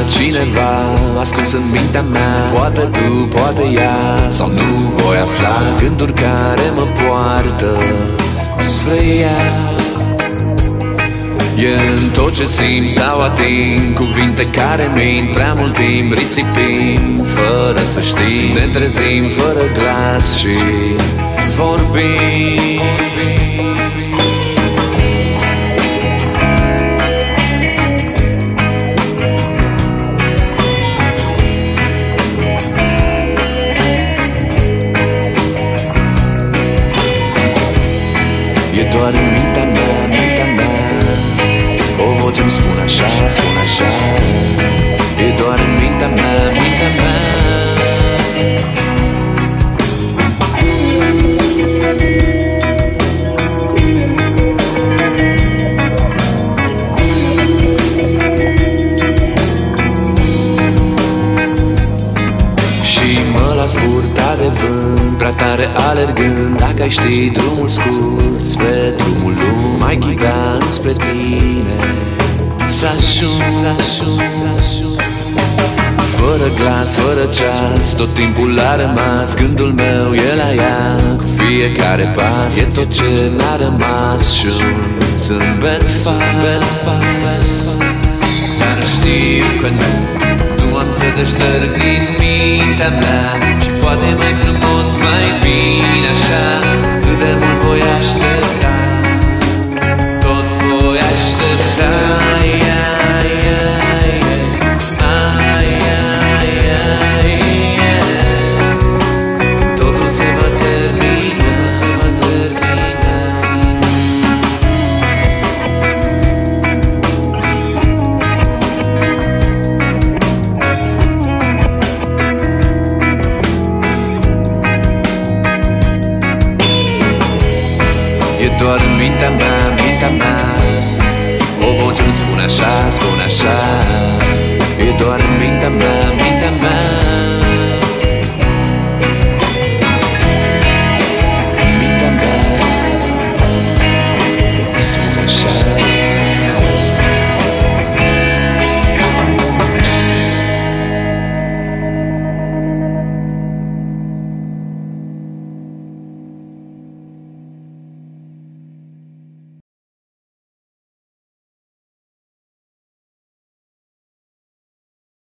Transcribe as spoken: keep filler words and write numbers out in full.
cineva ascuns în mintea mea. Poate tu, poate ea, sau nu voi afla gânduri care mă poartă spre ea. E în tot ce simt sau ating cuvinte care mint, prea mult timp risipim fără să știm. Ne trezim fără glas și vorbim. E doar în mintea mea, mintea mea, o voce îmi spune așa, spune așa. E doar în mintea mea, mintea mea. Și mă las purta de vânt, prea tare alergând. Dacă ai ști drumul scurt spre drumul lung, mai ghida înspre tine să ajung, să ajung, să ajung. Fără glas, fără ceas, tot timpul a rămas. Gândul meu e la ea, cu fiecare pas. E tot ce mi-a rămas și un zâmbet fals. Dar știu că nu, nu am să te șterg din mintea mea. Și poate mai frumos, mai bine așa. Cât de mult voi aștepta, tot voi aștepta. Ai, ai, ai, ai, ai, ai, totul se va termina, totul se va termina. E doar în mintea mea, mintea mea, o voce îmi spune așa, spune așa. E doar în mintea mea, mintea mea.